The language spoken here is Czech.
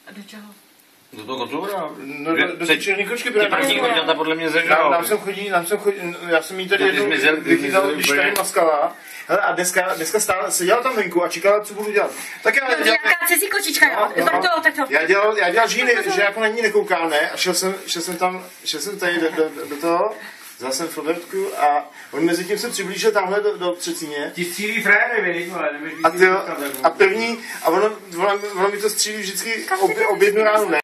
A do čeho? Do toho kocoura? No, do té černý kočky. Ty první koťata podle mě zežral. Nám sem chodí, já jsem jí tady jednou vychytal, když tady maskala. Hele, a dneska stále seděla tam venku a čekala, co budu dělat. Tak já dělal, nějaká cizí kočička, jo? Tak to. Já dělal žíny, že jako na ní nekoukáme a šel jsem tady do toho, vzal jsem flobertku a on mezi tím se přiblížil tamhle do třecíně. Ti střílí fréry, vědí, ale a ono mi to střílí vždycky ob jednu ránu, ne?